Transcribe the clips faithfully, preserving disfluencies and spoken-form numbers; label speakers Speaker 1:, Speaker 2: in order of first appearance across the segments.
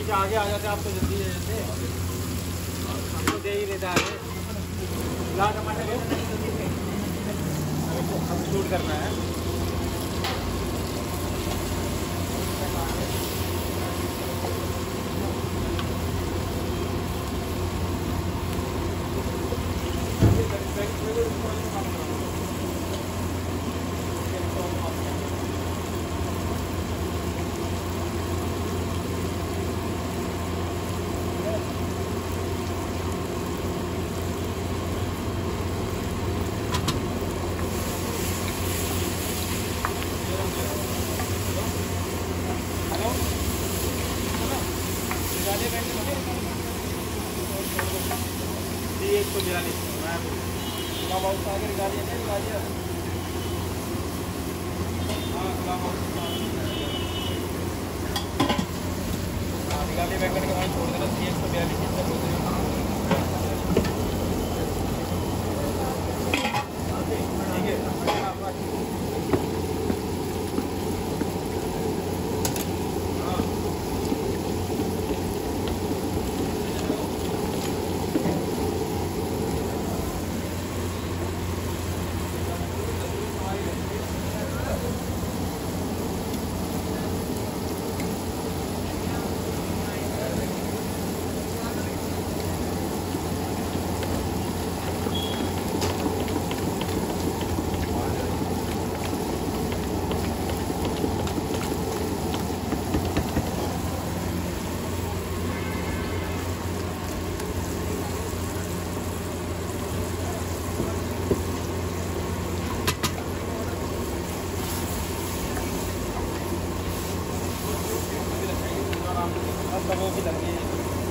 Speaker 1: पीछे आगे आ जाते आप तो जल्दी दे देते, हमको दे ही देता आगे। ला टमाटर अब शूट करना है। एक सौ बयालीस क्लब हाउस आगे निकालिए नहीं निकालिए। हाँ क्लब हाउस हाँ निकालिए बैंगन के वहीं छोड़ देना। एक सौ बयालीस इंच बोल रहे हैं। ठीक है वो भी लगी है।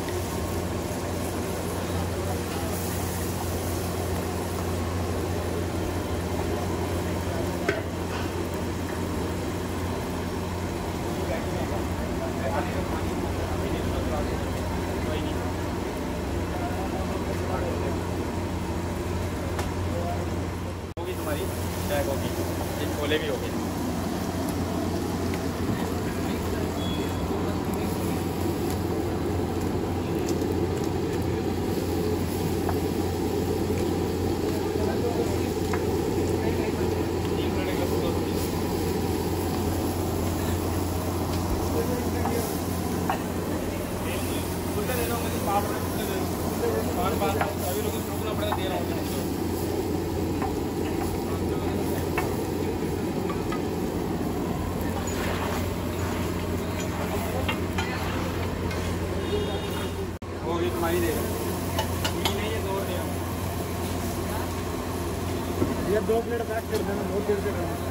Speaker 1: होगी तुम्हारी बैग होगी, एक छोले भी होगी। अभी लोग रुकना पड़ेगा, दे रहा हूँ वो भी तुम्हारी देगा। नहीं है दो देगा। ये दो प्लेट पैक कर देना, बहुत देर से करना।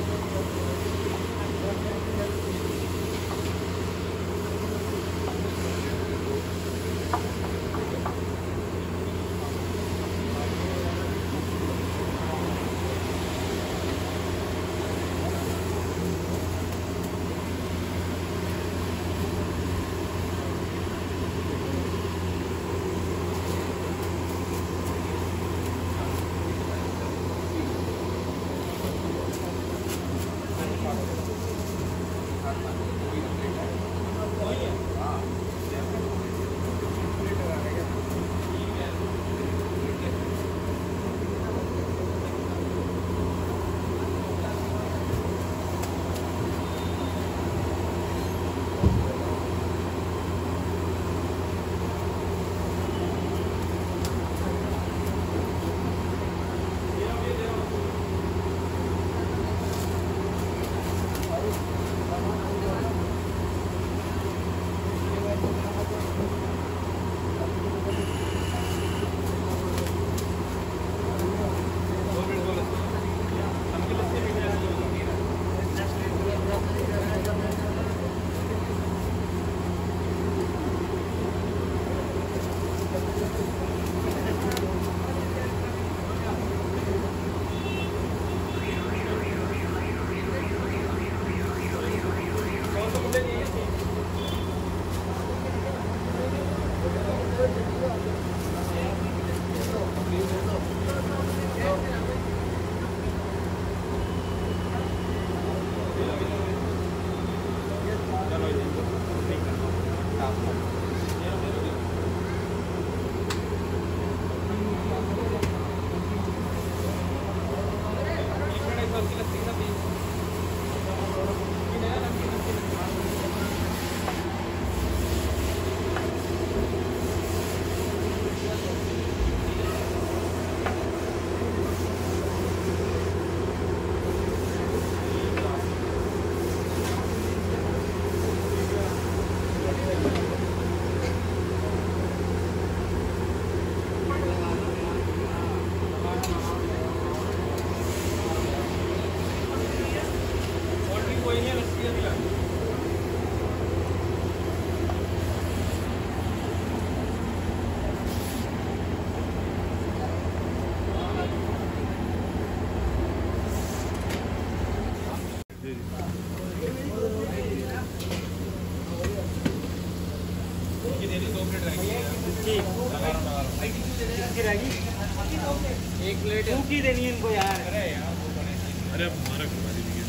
Speaker 1: एक प्लेट सूखी देनी है इनको यार। अरे यार
Speaker 2: अरे हमारा करवा दीजिए।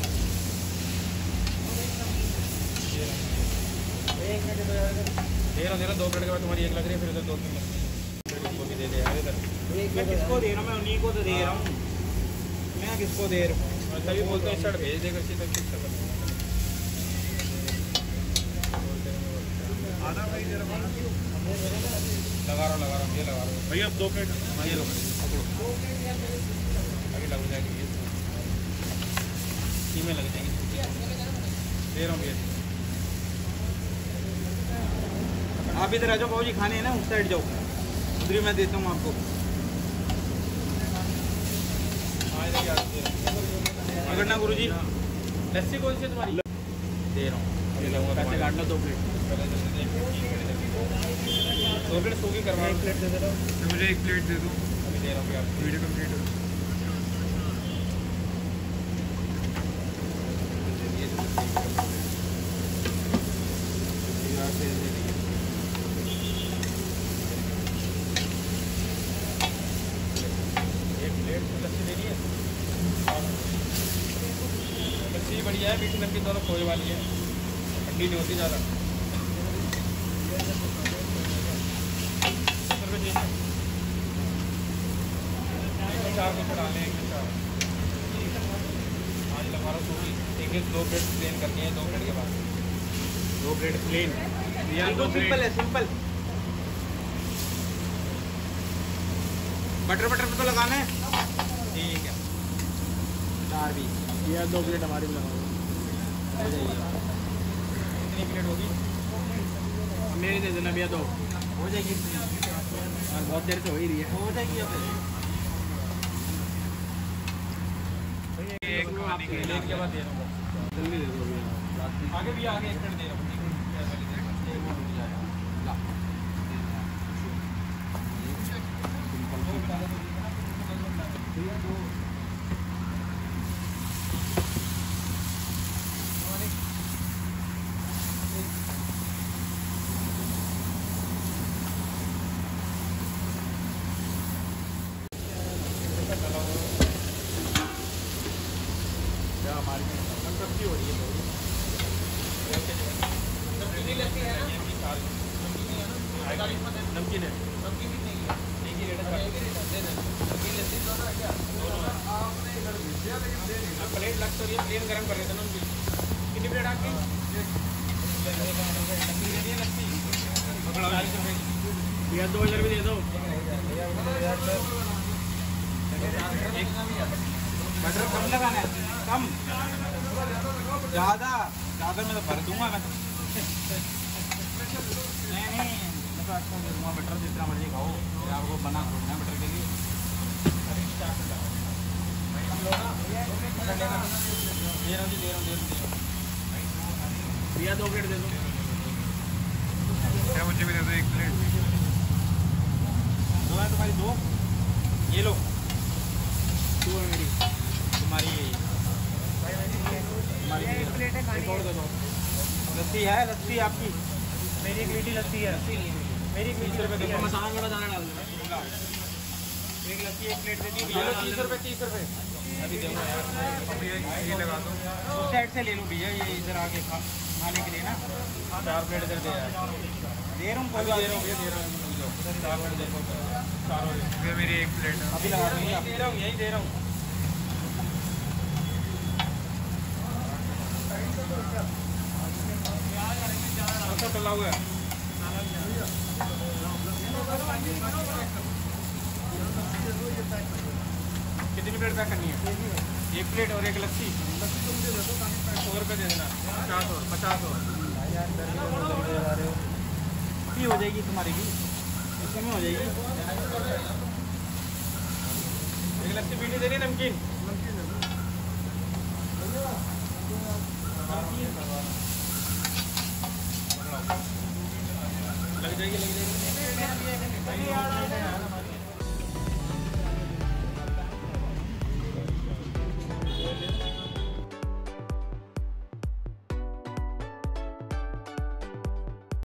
Speaker 1: एक मिनट दो यार,
Speaker 2: दे रहा दे रहा दो प्लेट के बाद तुम्हारी एक लग रही है, फिर उधर दो तीन लग इसको भी दे दे यार इधर।
Speaker 1: मैं किसको दे रहा हूँ? मैं उन्हीं को तो दे रहा हूँ। मैं किसको दे रहा हूँ?
Speaker 2: तभी बोलते हैं शर्ट भेज देगा इसी तक शिक्षा कर आधा भाई दे रहा लगा रहा लगा रहा ये लगा रहा भैया दो प्लेट ये लो पकड़ो अभी लग जाएगी ये में लग जाएंगी दे रहा हूँ भैया।
Speaker 1: आप इधर आ जाओ बाबू जी, खाने हैं ना उस साइड जाओ, उधर मैं देता हूँ आपको। पकड़ना गुरु जी।
Speaker 2: लस्सी कौन सी तुम्हारी
Speaker 1: दे रहा हूँ, पैसे काट लो। दो प्लेट
Speaker 2: दो प्लेट सूखी करवा।
Speaker 1: एक प्लेट दे दे रहा
Speaker 2: मुझे एक प्लेट दे दो। अभी दे रहा हूँ आप वीडियो कंप्लीट हो। एक प्लेट लस्सी लेनी है। लस्सी बढ़िया है, मीठी नमकीन दोनों खोए वाली है, ठंडी नहीं होती ज़्यादा। चार कुछ डालें एक चार आज लगा रहा सूखी एक एक दो प्लेट प्लेन करनी है। दो प्लेट के बाद
Speaker 1: दो प्लेट प्लेन यार, दो सिंपल है, सिंपल। बटर बटर पे तो लगाना है, ठीक है। चार भी यार, दो प्लेट हमारी भी लगा हो जाइए।
Speaker 2: कितनी प्लेट होगी?
Speaker 1: मेरी दे देना भैया, दो हो जाएगी। और बहुत देर से हो ही रही है, हो जाएगी। अब
Speaker 2: एक
Speaker 1: रहा हूँ आपसे,
Speaker 2: लेन के बाद दे रहा हूँ।
Speaker 1: जल्दी दे दो भैया।
Speaker 2: आगे भी आगे एक मिनट दे रहा हूँ। हमारी सब्जी हो रही है नमकीन है प्लेट लग तो रही है प्लेन गरम कर लेते ना उनकी कितनी प्लेट आपकी
Speaker 1: भैया दो हजार भी दे दो।
Speaker 2: बटर कम लगाना है कम ज़्यादा ज़्यादा मैं तो भर दूंगा मैं नहीं नहीं मैं तो अच्छा दे दूँगा बटर जितना मर्जी खाओ आपको बना खोलना बटर के लिए दे रहा हूँ दे रहा हूँ दे रहा हूँ
Speaker 1: भैया दो प्लेट दे दो।
Speaker 2: क्या मुझे भी दे दो एक प्लेट दो है तुम्हारी दो ये लो
Speaker 1: दो है मेरी
Speaker 2: तुम्हारी तुम्हारी
Speaker 1: एक प्लेट है खाने और दे दो।
Speaker 2: लस्सी है लस्सी आपकी मेरी एक मीठी लस्सी है मेरी बीस रुपये
Speaker 1: देखो मसाला थोड़ा ज़्यादा डाल देना।
Speaker 2: एक लस्सी एक प्लेट दे दी भैया तीस रुपये तीस रुपये अभी दूँगा यार ये लगा दो उस साइड से ले लो भैया ये इधर आके खा खाने के लिए ना चार प्लेट इधर दे यार दे रहा हूँ कोई दे रहा हूँ दे रहा हूँ चार प्लेट दे चार ये मेरी एक प्लेट अभी लगा दूँगी दे रहा हूँ यही दे रहा हूँ अच्छा चला हुआ है कितनी प्लेट पैक करनी है एक प्लेट और एक लस्सी सौ रुपये दे देना पचास और पचास और भी हो जाएगी तुम्हारी भी इसमें हो जाएगी एक लस्सी पीनी देनी नमकीन लग जाएगी लग जाएगी